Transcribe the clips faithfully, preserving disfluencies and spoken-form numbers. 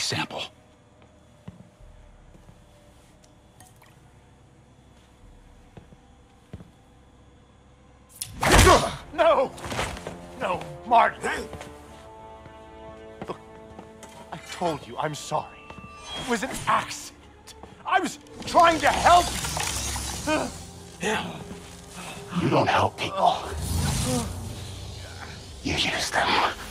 sample. No! No, Martin! Look, I told you I'm sorry. It was an accident. I was trying to help you. You don't help people. You use them.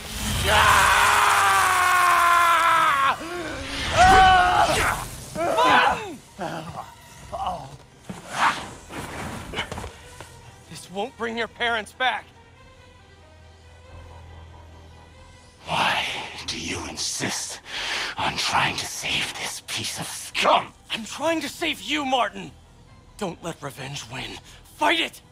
This won't bring your parents back. Why do you insist on trying to save this piece of scum? I'm trying to save you, Martin. Don't let revenge win. Fight it!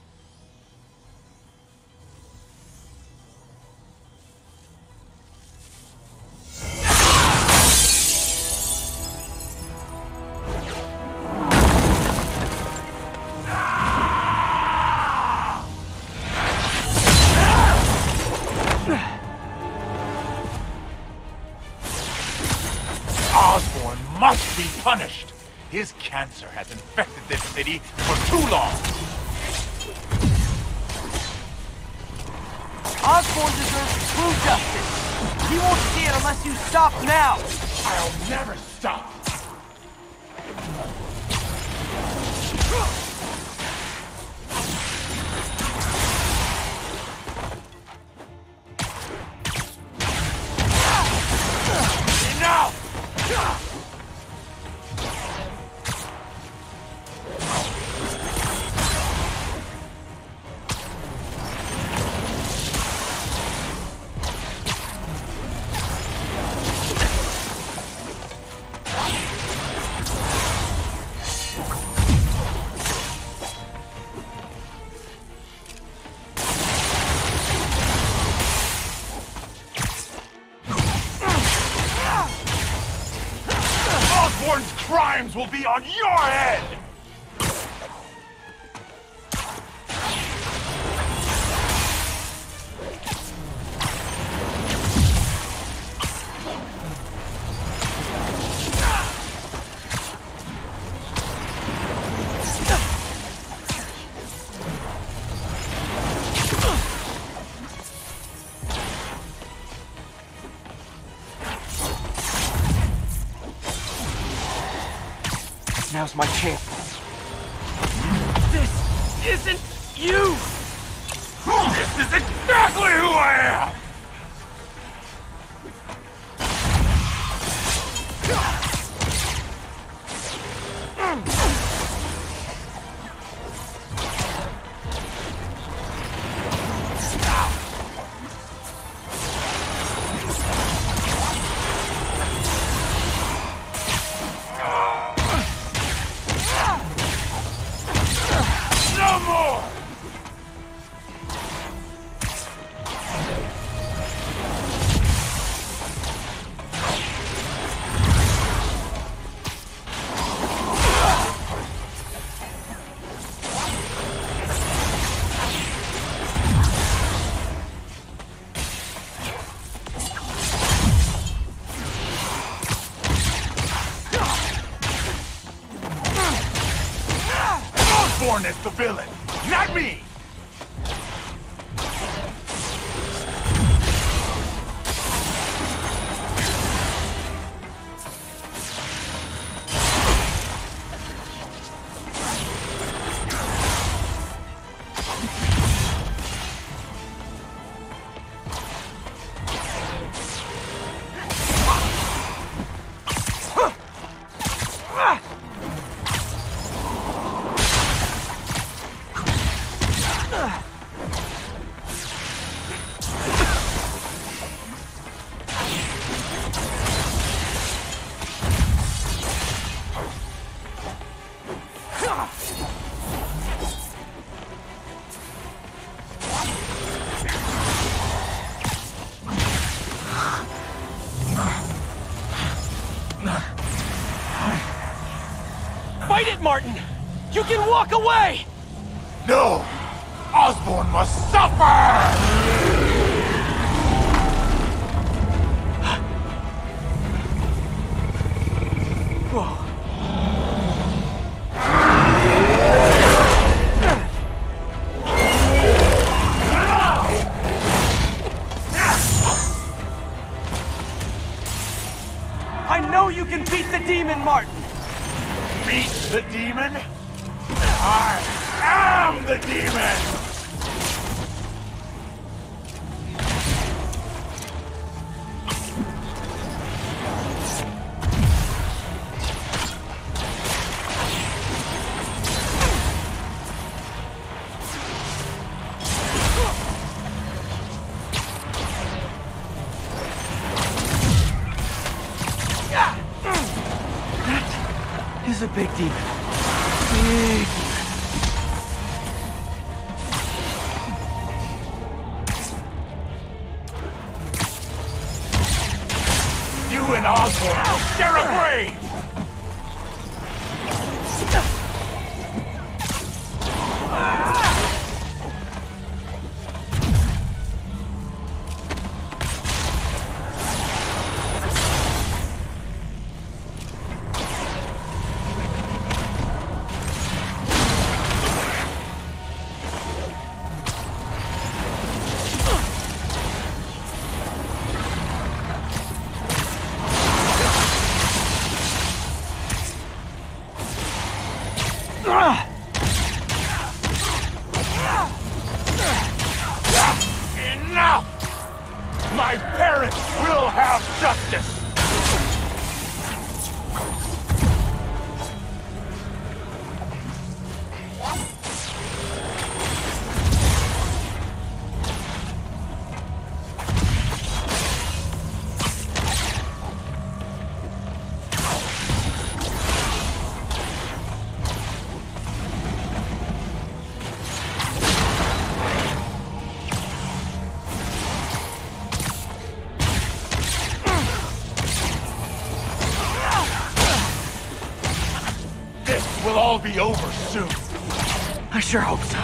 Osborn must be punished! His cancer has infected this city for too long! Osborn deserves true justice! He won't see it unless you stop now! I'll never stop! Enough! Osborn's crimes will be on your head! Now's my chance. This isn't you! This is exactly who I am! No more! Osborn is the villain, not me! Fight it, Martin! You can walk away! No! Osborn must suffer! the demon? I am the demon! This is a big demon. Big demon. You and Osborn will share a grave! Enough! My parents will have justice! Will all be over soon. I sure hope so.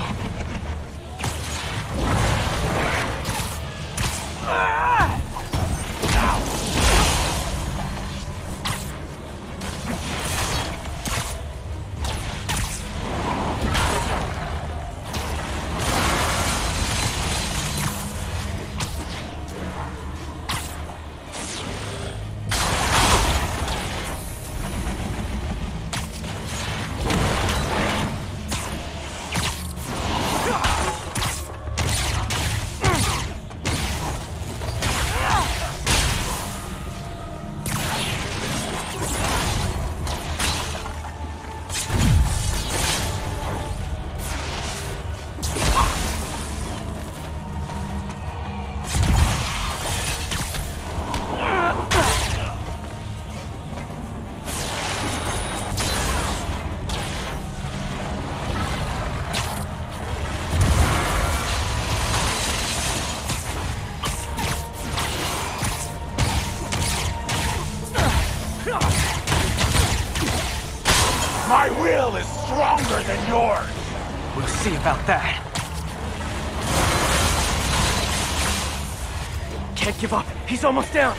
My will is stronger than yours! We'll see about that. Can't give up. He's almost down.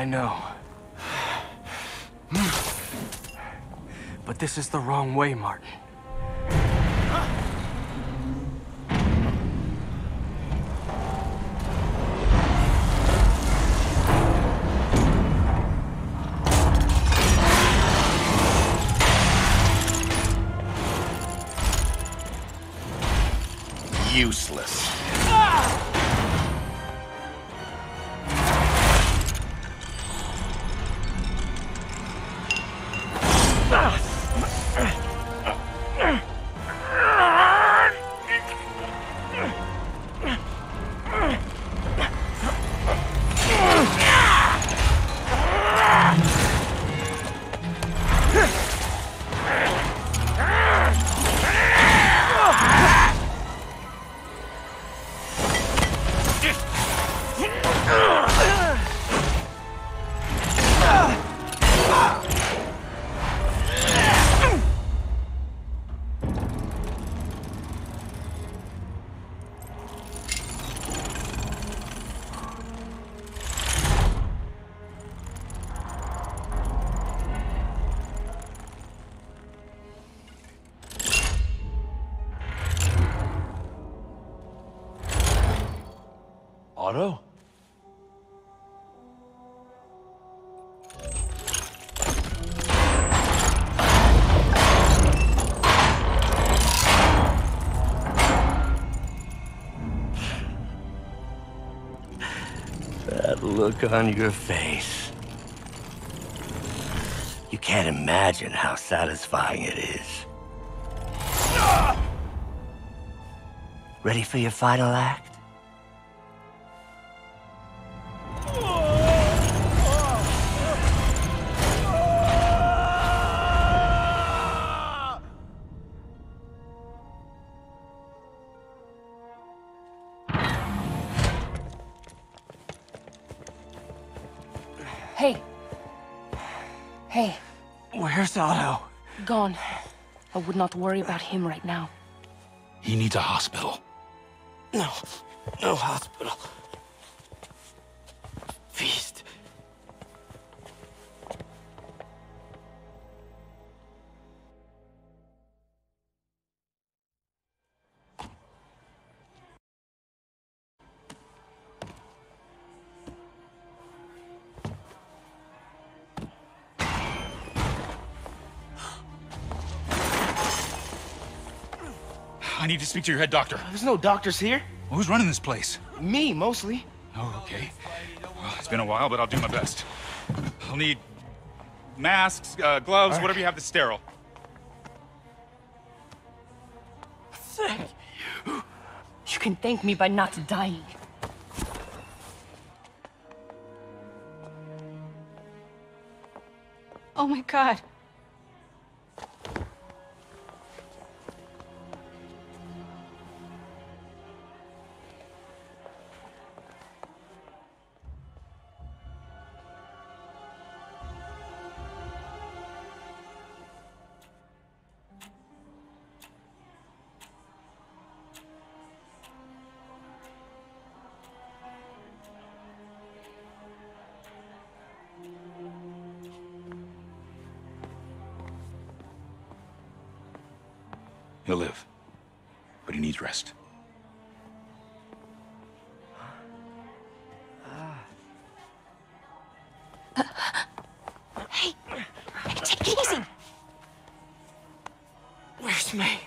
know. But this is the wrong way, Martin. Useless. Otto? That look on your face. You can't imagine how satisfying it is. Ready for your final act? Hey. Hey. Where's Otto? Gone. I would not worry about him right now. He needs a hospital. No. No hospital. Feast. I need to speak to your head doctor. There's no doctors here. Well, who's running this place? Me, mostly. Oh, okay. Well, it's been a while, but I'll do my best. I'll need masks, uh, gloves, right. whatever you have that's sterile. Thank you. You can thank me by not dying. Oh my God. He'll live, but he needs rest. Hey, take it easy. Where's May?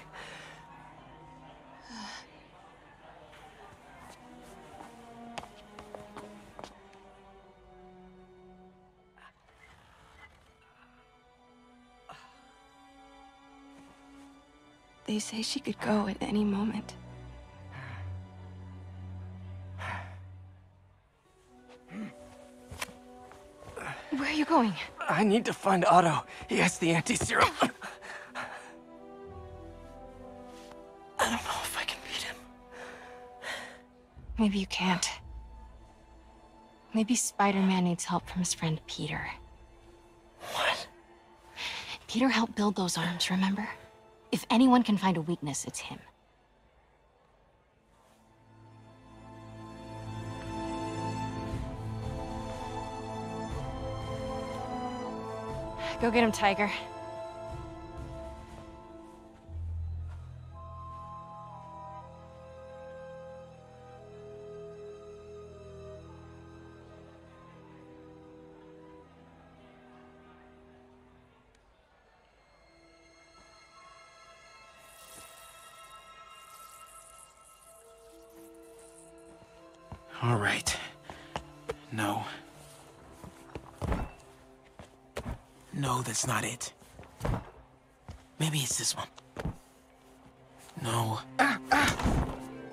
They say she could go at any moment. Where are you going? I need to find Otto. He has the anti-serum. I don't know if I can beat him. Maybe you can't. Maybe Spider-Man needs help from his friend Peter. What? Peter helped build those arms, remember? If anyone can find a weakness, it's him. Go get him, Tiger. All right. No. No, that's not it. Maybe it's this one. No. Ah, ah.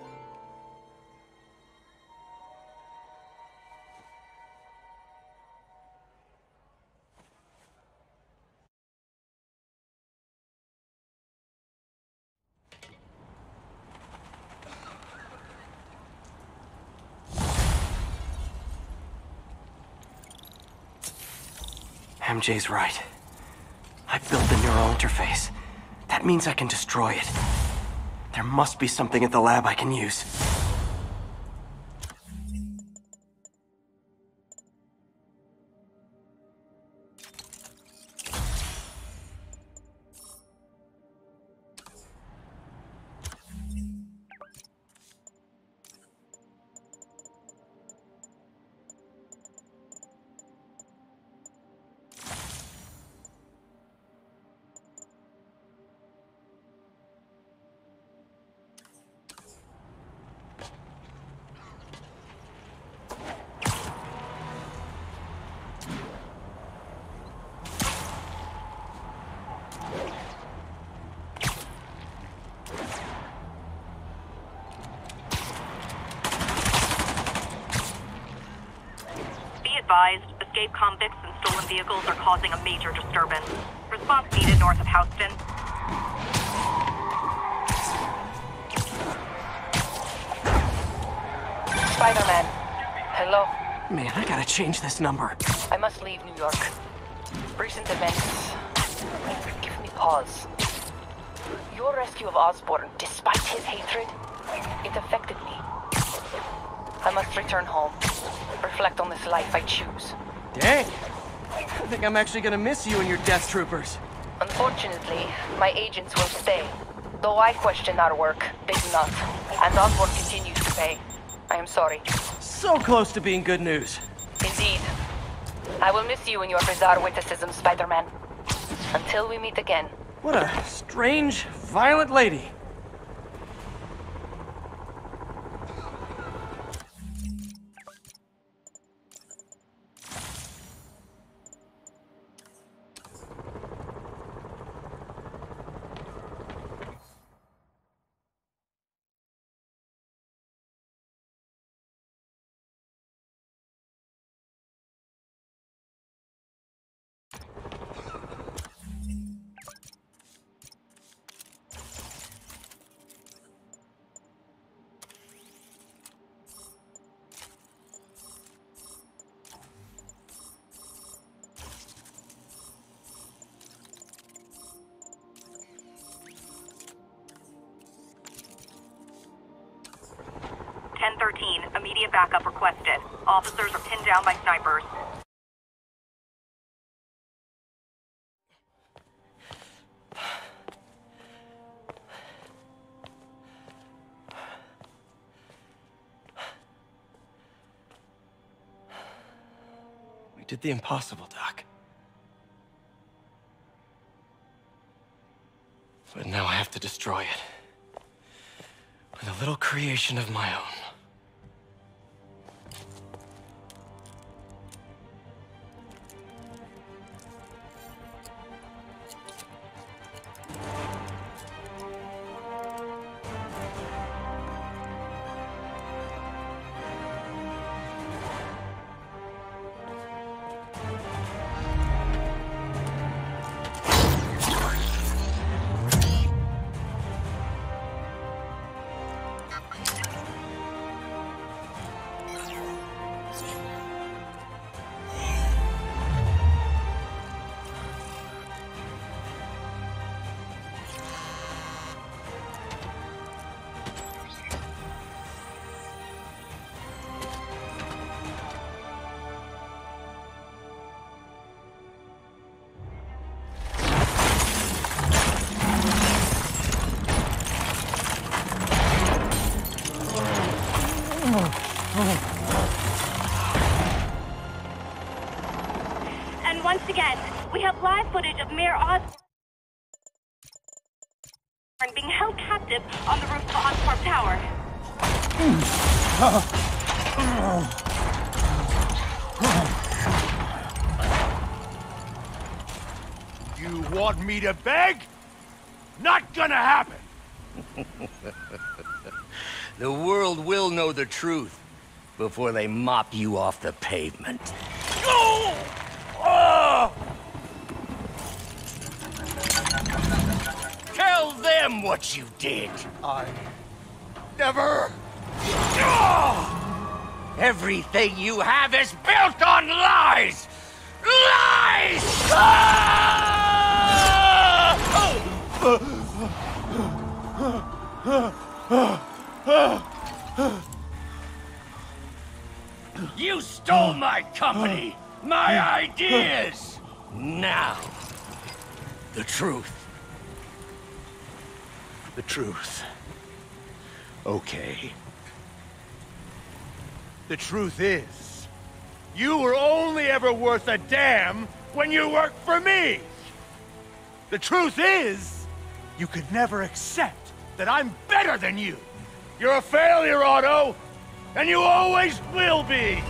M J's right. I built the neural interface. That means I can destroy it. There must be something at the lab I can use. Advised, escaped convicts and stolen vehicles are causing a major disturbance. Response needed north of Houston. Spider-Man. Hello. Man, I gotta change this number. I must leave New York. Recent events give me pause. Your rescue of Osborn, despite his hatred, it affected me. I must return home. Reflect on this life I choose. Dang! I think I'm actually gonna miss you and your Death Troopers. Unfortunately, my agents will stay. Though I question our work, they do not. And Osborn continues to pay. I am sorry. So close to being good news. Indeed. I will miss you and your bizarre witticism, Spider-Man. Until we meet again. What a strange, violent lady. ten thirteen, immediate backup requested. Officers are pinned down by snipers. We did the impossible, Doc. But now I have to destroy it. With a little creation of my own. again. We have live footage of Mayor Osborn being held captive on the roof of Oscorp Tower. You want me to beg? Not gonna happen! The world will know the truth before they mop you off the pavement. Oh! Oh! Tell them what you did. I... never... Everything you have is built on lies! Lies! Ah! You stole my company, my ideas! Now, the truth. The truth. Okay. The truth is, you were only ever worth a damn when you worked for me! The truth is, you could never accept that I'm better than you! You're a failure, Otto! And you always will be!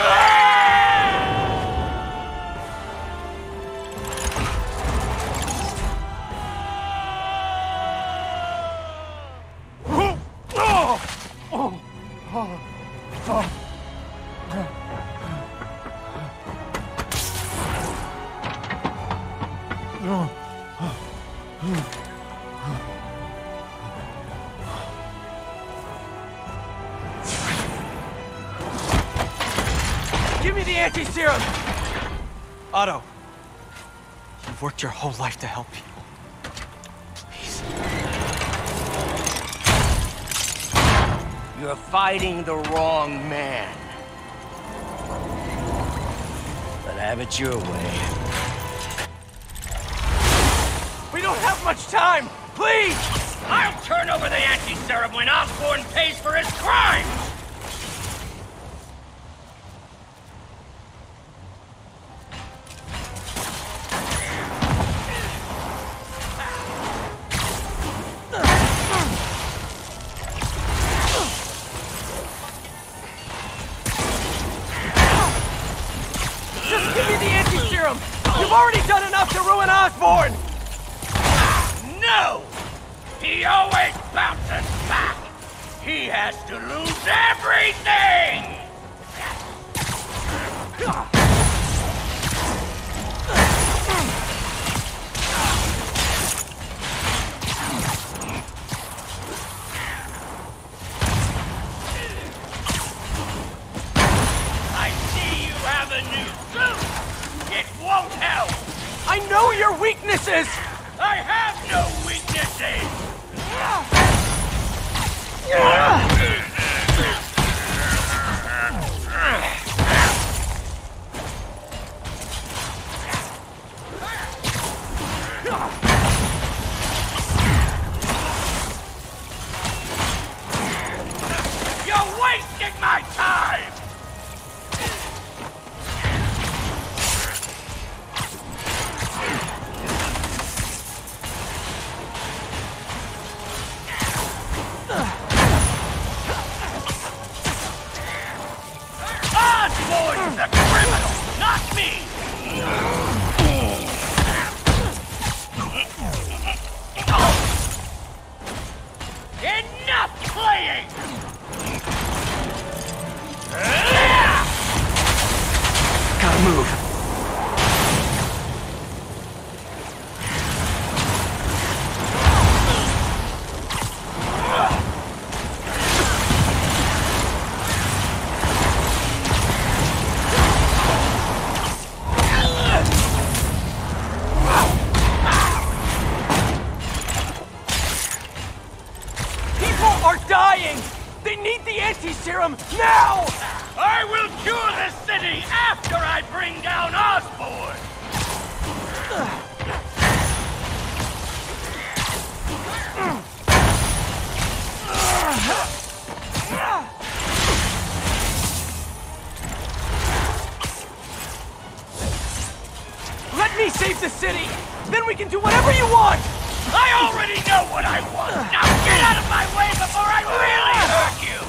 Give me the anti-serum! Otto, you've worked your whole life to help people. Please. You're fighting the wrong man. But have it your way. We don't have much time! Please! I'll turn over the anti-serum when Osborn pays for his crimes! Just give me the anti-serum! You've already done enough to ruin Osborn! No! He always bounces back! He has to lose everything! I see you have a new suit! It won't help! I know your weaknesses! I have no weaknesses! You're wasting my time! Osborn's the criminal, not me! Enough playing! Gotta move. Dying! They need the anti-serum now! I will cure the city after I bring down Osborn! me save the city! Then we can do whatever you want! I already know what I want! Now get out of my way before I really hurt you!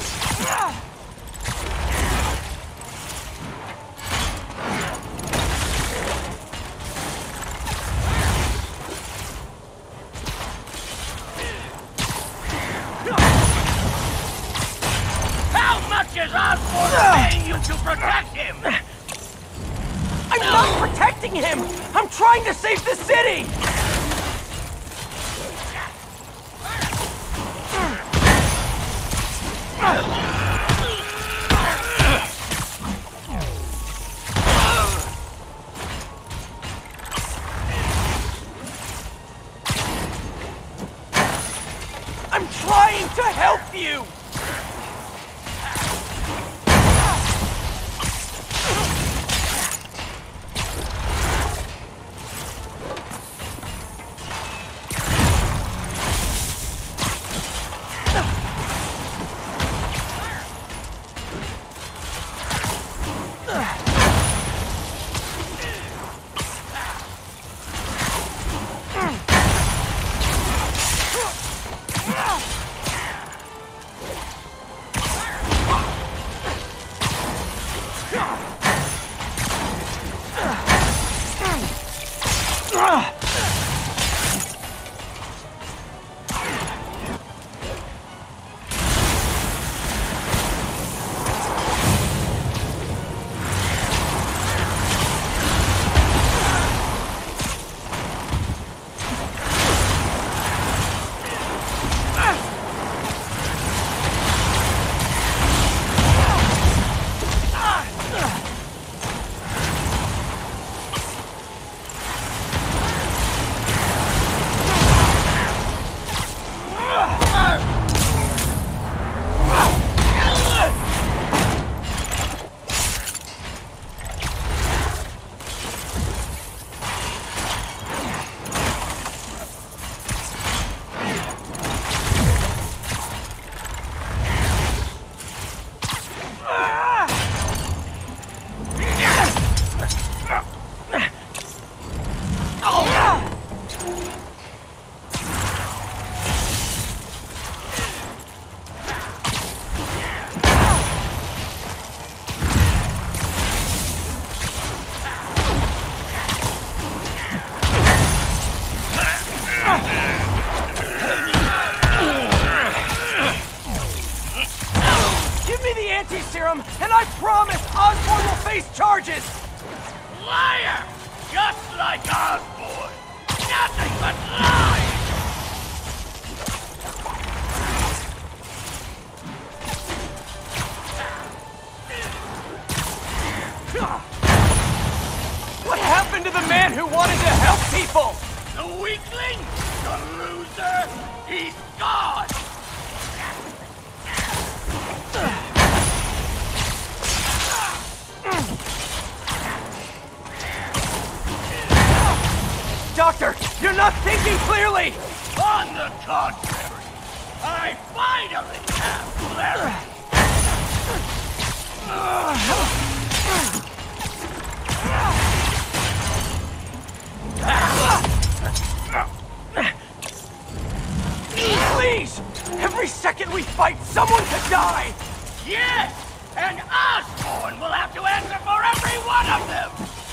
How much is Osborn paying you to protect him? I'm not protecting him! I'm trying to save the city! I'm trying to help you! Serum, and I promise Osborn will face charges! Liar! Just like Osborn! Nothing but lies! What happened to the man who wanted to help people? The weakling? The loser? He's gone! Doctor, you're not thinking clearly! On the contrary, I finally have clarity! Please! Every second we fight, someone could die! Yes! And Osborn will have to answer for every one of them!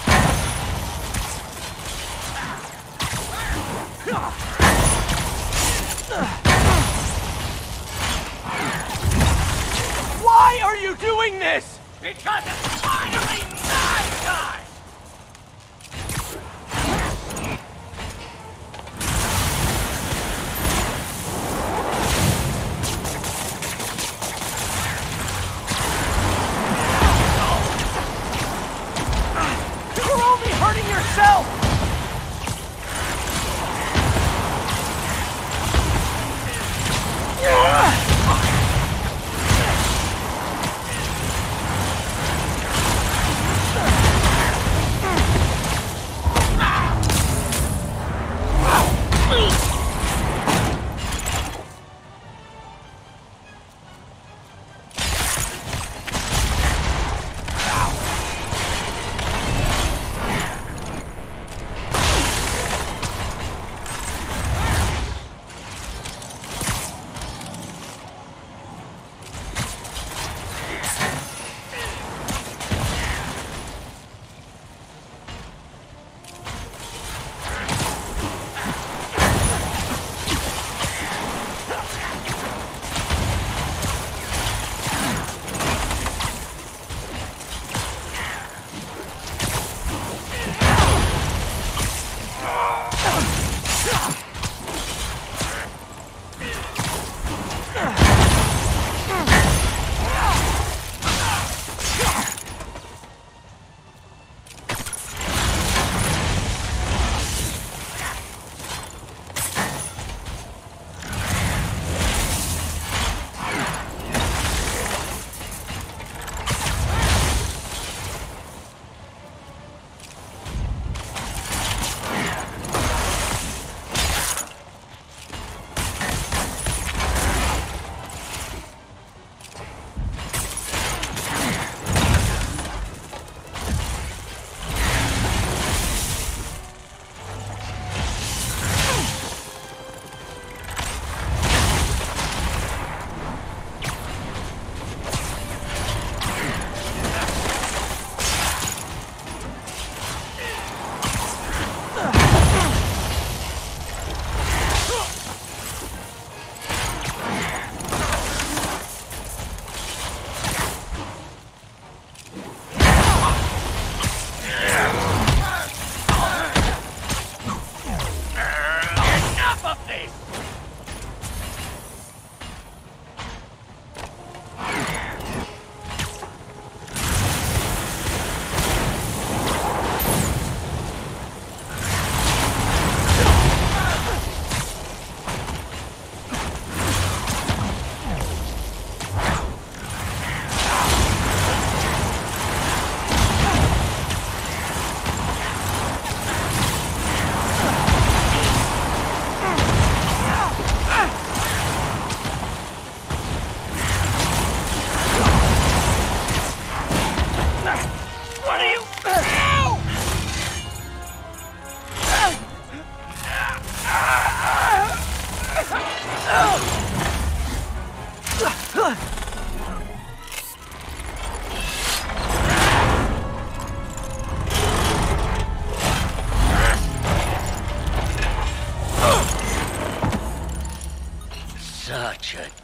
Why are you doing this? Because it's finally my time! You're only hurting yourself!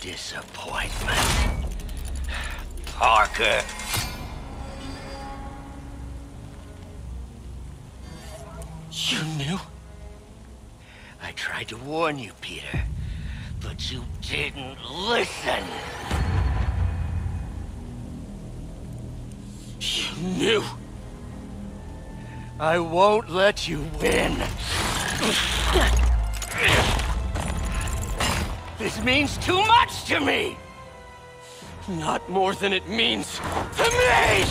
disappointment. Parker. You knew? I tried to warn you, Peter, but you didn't listen. You knew? I won't let you win. This means too much to me! Not more than it means to me!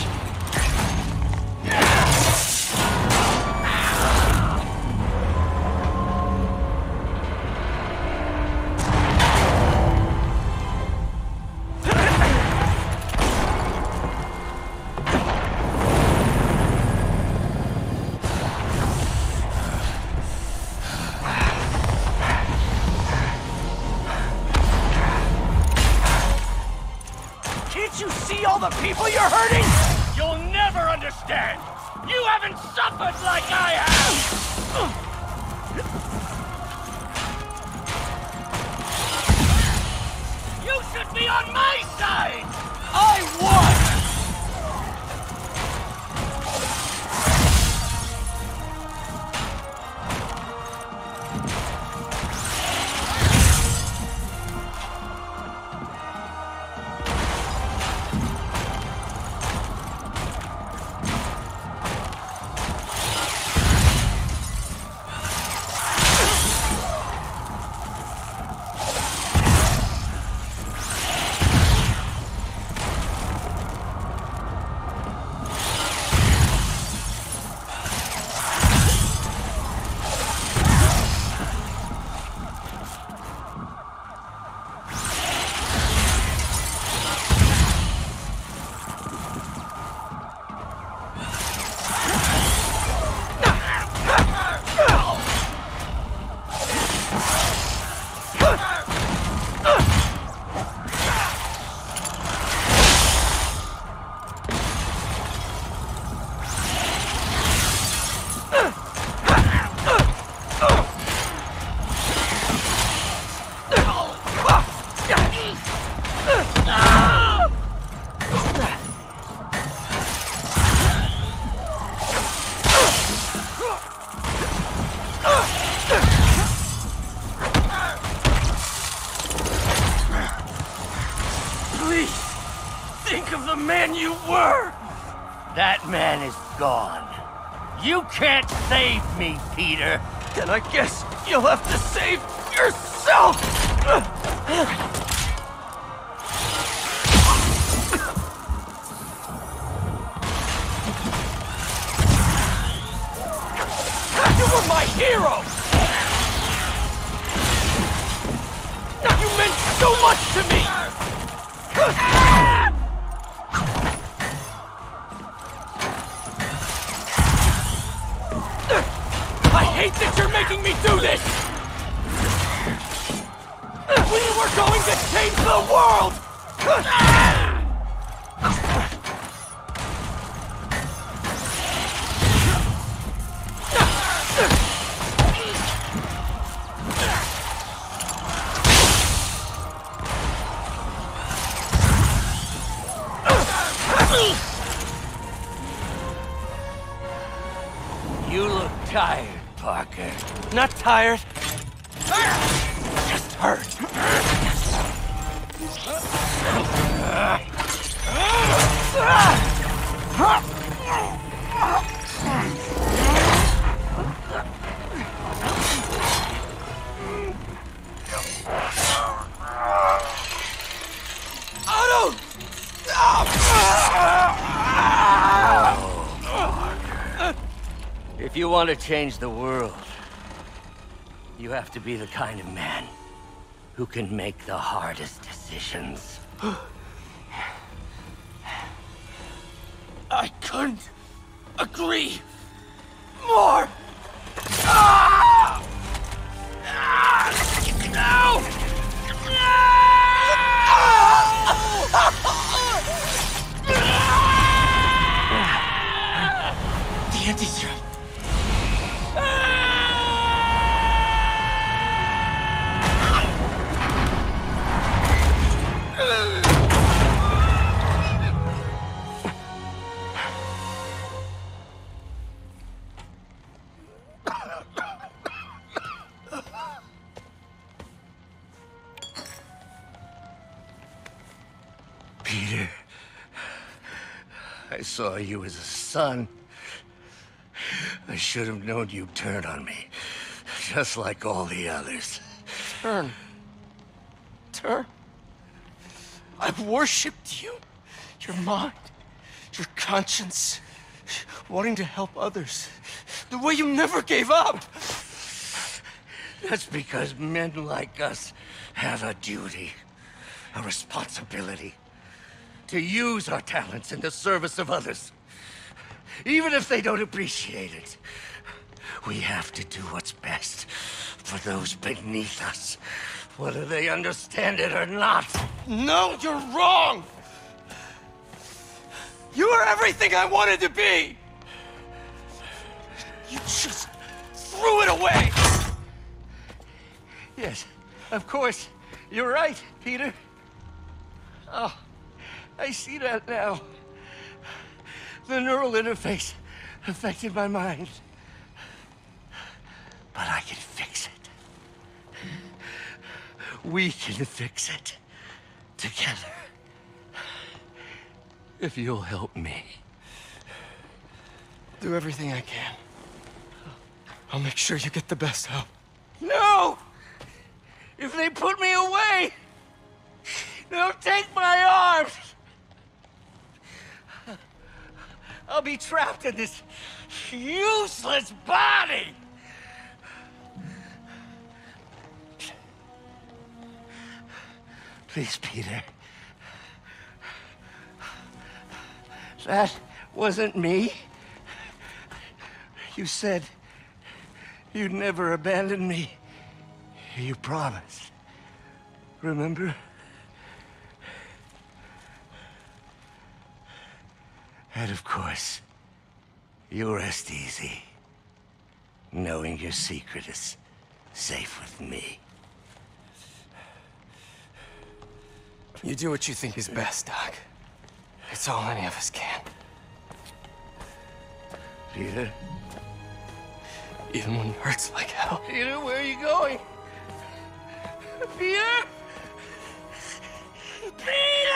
Can't you see all the people you're hurting? You'll never understand! You haven't suffered like I have! You should be on my side! I won! Please, think of the man you were! That man is gone. You can't save me, Peter. Then I guess you'll have to save yourself! You were my hero! You meant so much to me! I hate that you're making me do this! We were going to change the world! You look tired, Parker. Not tired. Just hurt. Otto! Stop! If you want to change the world, you have to be the kind of man who can make the hardest decisions. I couldn't agree more! Ah! Ah! No! The anti-serum. Peter, I saw you as a son. I should have known you'd turn on me, just like all the others. Turn. Turn. I've worshipped you. Your mind, your conscience, wanting to help others. The way you never gave up. That's because men like us have a duty, a responsibility, to use our talents in the service of others. Even if they don't appreciate it, we have to do what's best for those beneath us, whether they understand it or not. No, you're wrong! You are everything I wanted to be! You just threw it away! Yes, of course. You're right, Peter. Oh, I see that now. The neural interface affected my mind. But I can fix it. We can fix it. Together. If you'll help me. Do everything I can. I'll make sure you get the best help. No! If they put me away, they'll take my arms. I'll be trapped in this useless body. Please, Peter. That wasn't me. You said you'd never abandon me. You promised. Remember? And of course, you rest easy, knowing your secret is safe with me. You do what you think is best, Doc. It's all any of us can. Peter? Even when it hurts like hell. Peter, where are you going? Peter? Peter!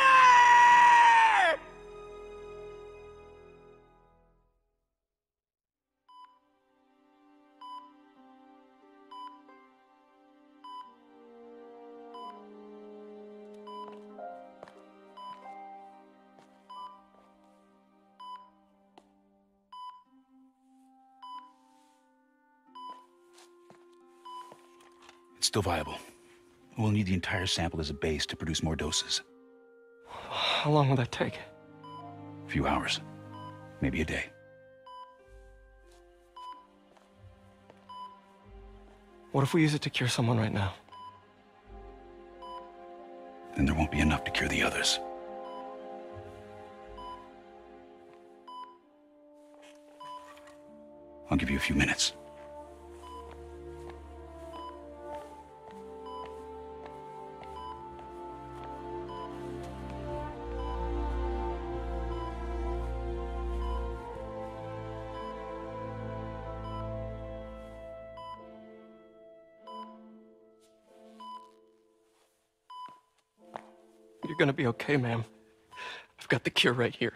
It's still viable. We'll need the entire sample as a base to produce more doses. How long will that take? A few hours. Maybe a day. What if we use it to cure someone right now? Then there won't be enough to cure the others. I'll give you a few minutes. You're gonna be okay, ma'am. I've got the cure right here.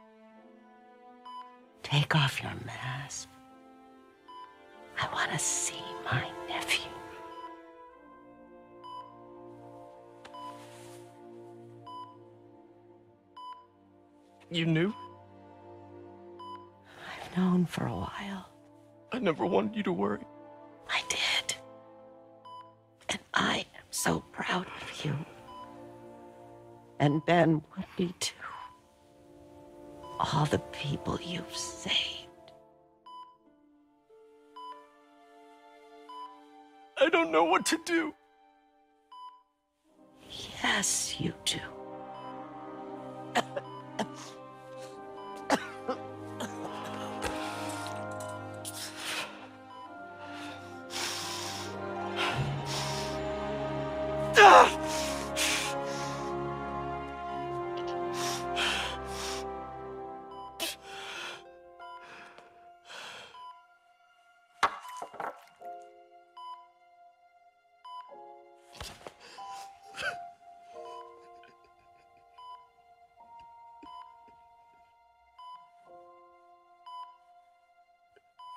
Take off your mask. I want to see my nephew. You knew? I've known for a while. I never wanted you to worry. I did. And I am so proud of you. And Ben would be too. All the people you've saved. I don't know what to do. Yes, you do.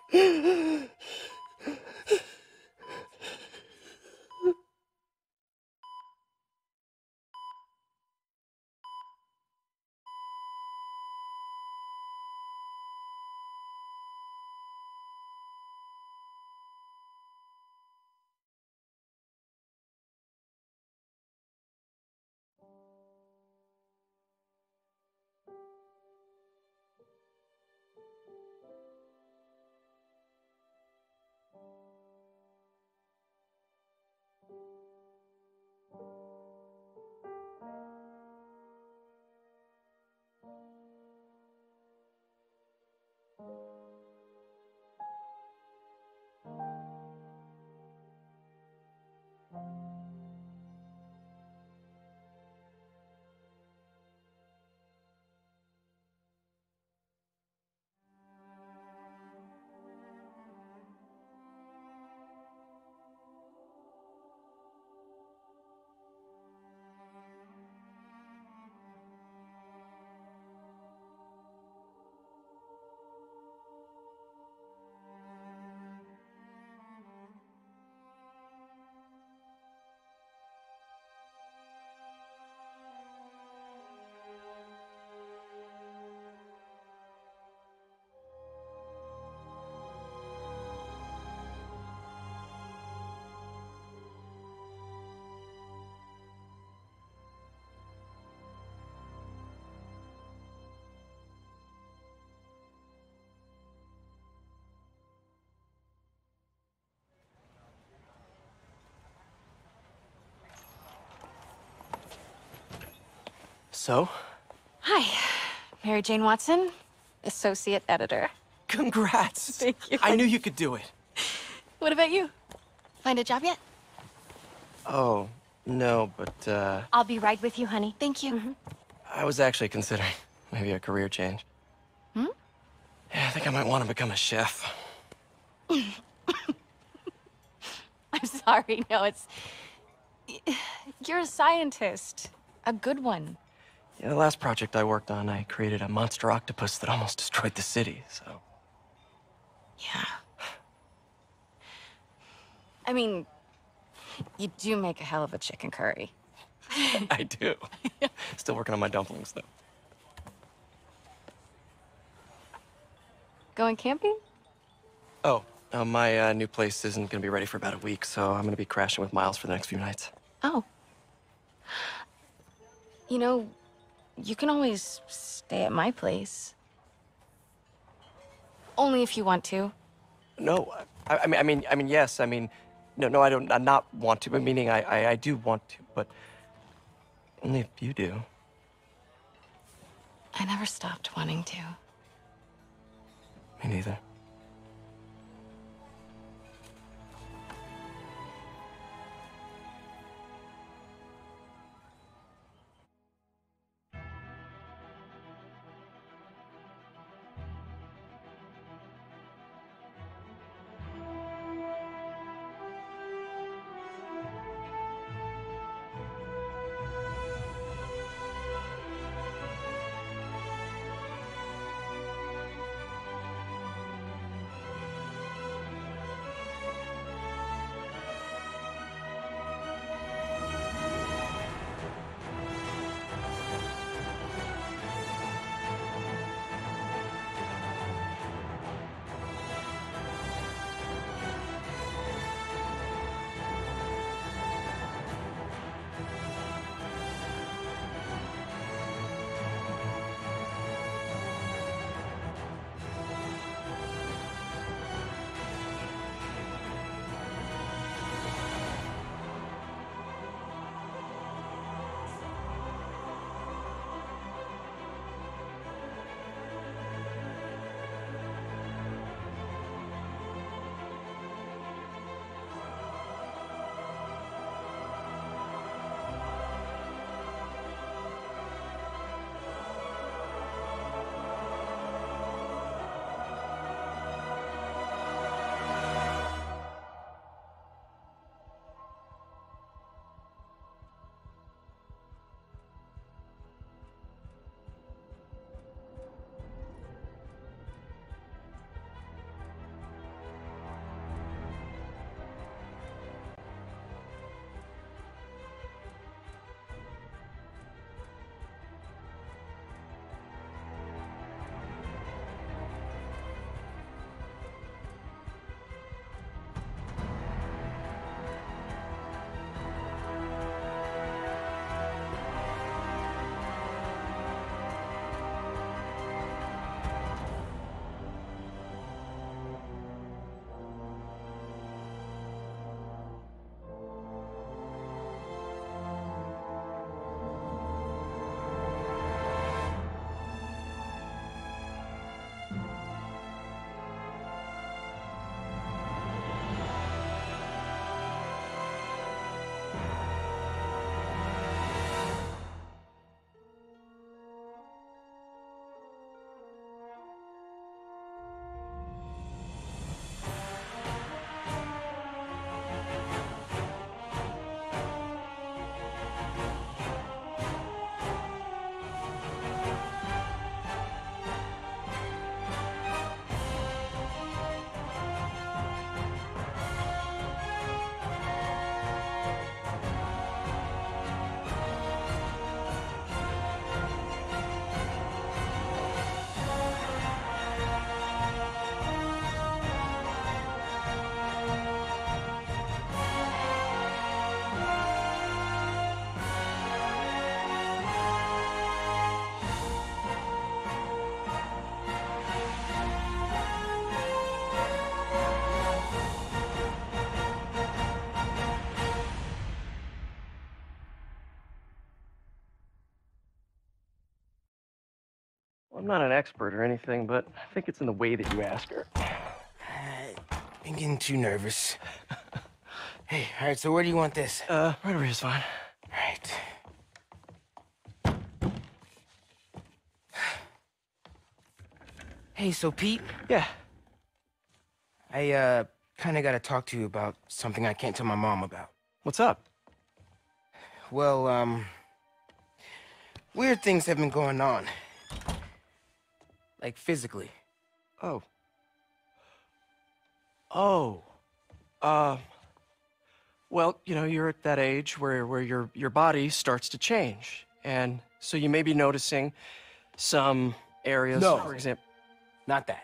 So? Hi, Mary Jane Watson, associate editor. Congrats! Thank you. I knew you could do it. What about you? Find a job yet? Oh, no, but, uh... I'll be right with you, honey. Thank you. Mm-hmm. I was actually considering maybe a career change. Hmm? Yeah, I think I might want to become a chef. I'm sorry, no, it's... You're a scientist. A good one. Yeah, the last project I worked on, I created a monster octopus that almost destroyed the city, so... Yeah. I mean, you do make a hell of a chicken curry. I do. Still working on my dumplings, though. Going camping? Oh, uh, my uh, new place isn't gonna be ready for about a week, so I'm gonna be crashing with Miles for the next few nights. Oh. You know, you can always stay at my place. Only if you want to. No, I, I mean, I mean, I mean, yes, I mean, no, no, I don't, I not want to, but meaning I, I, I do want to, but only if you do. I never stopped wanting to. Me neither. I'm not an expert or anything, but I think it's in the way that you ask her. I'm getting too nervous. Hey, all right, so where do you want this? Uh, right over here's fine. All right. Hey, so Pete? Yeah? I, uh, kinda gotta talk to you about something I can't tell my mom about. What's up? Well, um... weird things have been going on. Like, physically. Oh. Oh. Uh... Well, you know, you're at that age where, where your, your body starts to change. And so you may be noticing some areas, No. for example... Not that.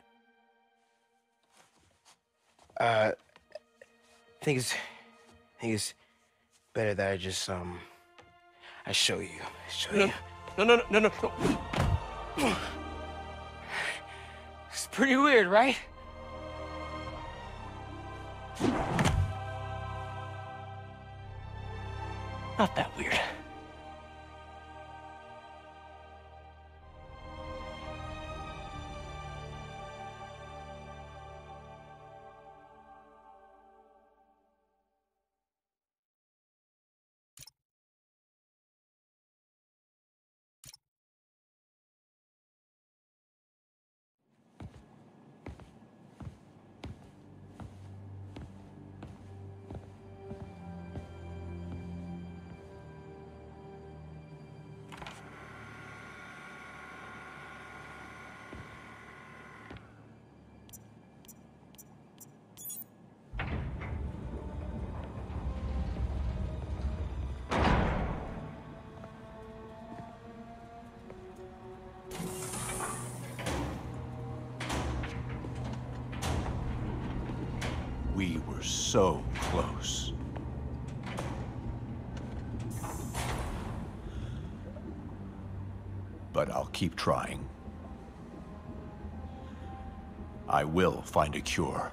Uh... I think it's... I think it's better that I just, um... I show you. I show No, you. no, no, no, no, no. It's pretty weird, right? Not that weird. We were so close. But I'll keep trying. I will find a cure.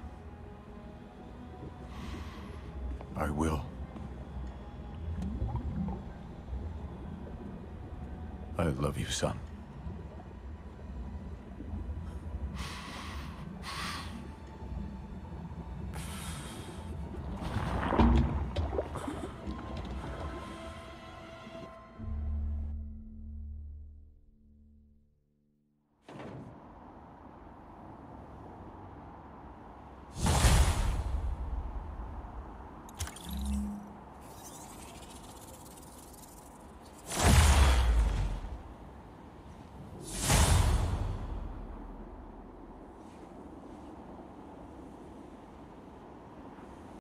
I will. I love you, son.